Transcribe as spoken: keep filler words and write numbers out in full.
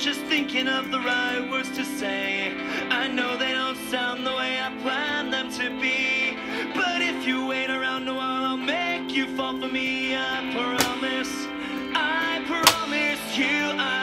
just thinking of the right words to say. I know they don't sound the way I planned them to be, but if you wait around a while, I'll make you fall for me. I promise, I promise you I